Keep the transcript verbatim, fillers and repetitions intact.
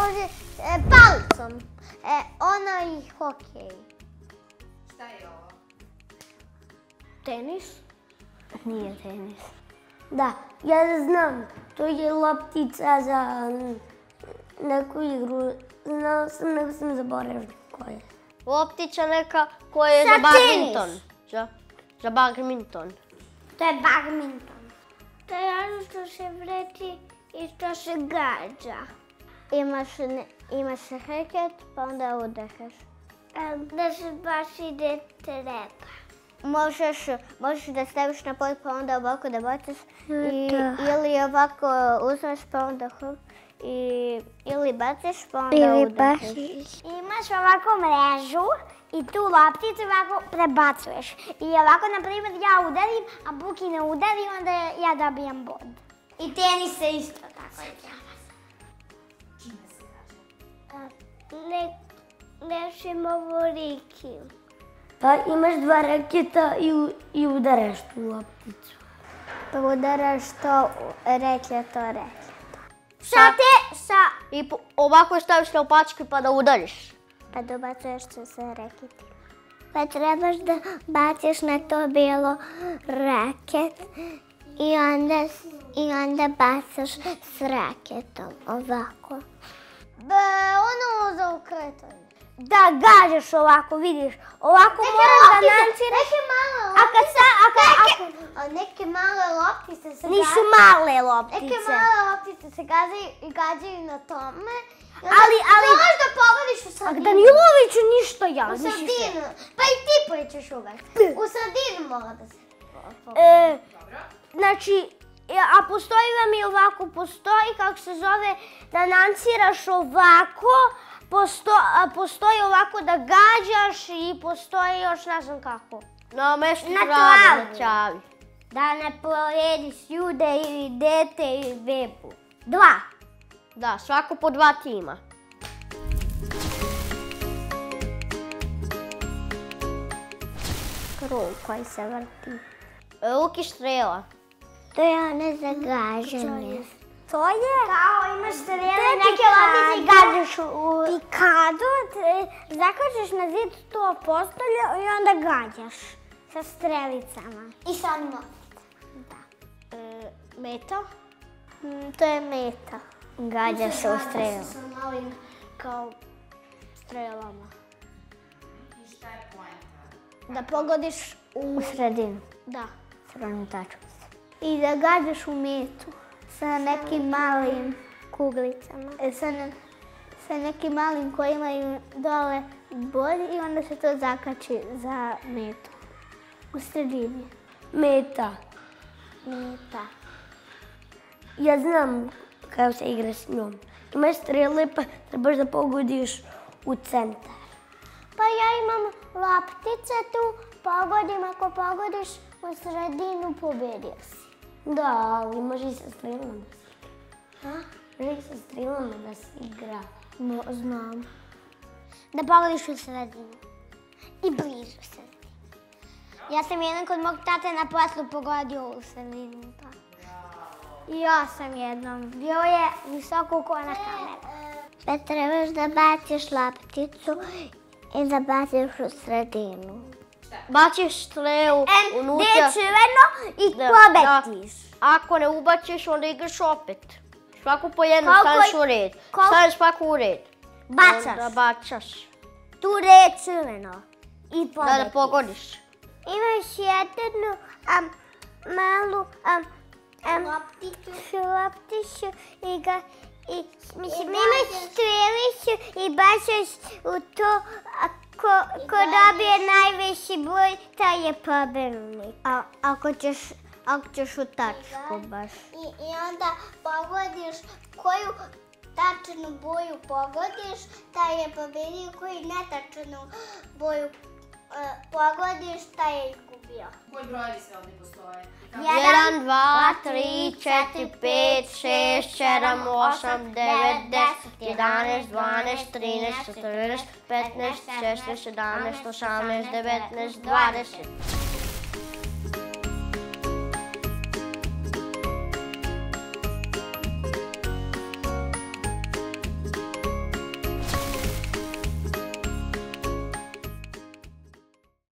može palicom. Ono i hokej. Šta je ovo? Tenis? Nije tenis. Da, ja znam, to je loptica za neku igru. Znao sam, nego sam zaboravila koja je. Loptica neka koja je za badminton. Za badminton. To je badminton. To je ono što se vreti i što se gađa. Imaš reket, pa onda udaraš. Da se baš ide treba. Možeš da staviš na pod, pa onda ovako da baciš. Ili ovako uzmeš, pa onda hop. Ili baciš, pa onda udaraš. Imaš ovako mrežu i tu lopticu ovako prebacuješ. I ovako, na primjer, ja udarim, a Buki ne udari, onda ja dobijam bod. I tenis se isto tako igra. Čime se kaže? Lešimo voriki. Pa imaš dva raketa i udaraš tu lopticu. Pa udaraš to reklje, to reklje. Sa te, sa... I ovako staviš na opačke pa da udariš. Pa dobacuješ se sa reketima. Pa trebaš da baciš na to bijelo raket i onda, i onda bacaš s raketom, ovako. Be, ono za ukretanje. Da gađaš ovako, vidiš, ovako moraš da nanciraš. Neke male loptice, a neke male loptice se gađaju. Nisu male loptice. Neke male loptice se gađaju na tome. Ali, ali... Moraš da pogodiš u sredinu. A Daniloviću ništa ja. U sredinu. Pa i ti pojećeš uvek. U sredinu mora da se pogodi. Znači, a postoji vam i ovako, postoji kako se zove da nanciraš ovako, postoji ovako da gađaš i postoji još ne znam kako. Na mestu travi, na travi. Da ne povrijediš ljude ili dete ili bebu. Dva. Da, svako po dva tima. Krug koji se vrti. Ruki strela. To je ono za gađanje. To je? Kao imaš strele, neke loptice i gađaš u... Pikado, zakažeš na zid to postolje i onda gađaš sa strelicama. I sa novicama. Da. Meta? To je meta. Gađa se u strelu. Sa malim kao strelama. I šta je poenta? Da pogodiš u sredinu. Da. Sredinu tačku. I da gađaš u metu sa nekim malim kuglicama. Sa nekim malim koji imaju dole bod i onda se to zakači za metu. U sredini. Meta. Meta. Ja znam kako se igra s njom. Imaš strele pa trebaš da pogodiš u centar. Pa ja imam loptice tu, pogodim, ako pogodiš u sredinu, pobedio si. Da, ali može i sa strilama da se igra. Može i sa strilama da se igra. Znam. Da pogodiš u sredinu. I blizu sredinu. Ja sam jedan kod mog tate na poslu pogodio u sredinu. I ja sam jednom. Bio je visoko ko na kameru. Pa trebaš da baciš lopticu i da baciš u sredinu. Baciš strelu unutra. Gdje je crveno i pobetiš. Ako ne ubaciš, onda igraš opet. Svaku po jednu staneš u red. Staneš svaku u red. Bacaš. Onda bacaš. Tu je crveno. I pobetiš. Da, da pogodiš. Imaš jednu malu lopticu i ga... Imaš strelicu i bacaš u to, ko dobije najveći broj, taj je pobednik. Ako ćeš u tačku baš. I onda pogodiš koju tačnu boju pogodiš, taj je pobednik, koji netačnu boju pogodiš, taj je izgubio. Koji brojevi sve ovdje postoje? jedan, dva, tri, četiri, pet, šest, sedam, osam, devet, deset, jedanaest, dvanaest, trinaest, četrnaest, petnaest, šesnaest, sedamnaest, osamnaest, devetnaest, dvadeset.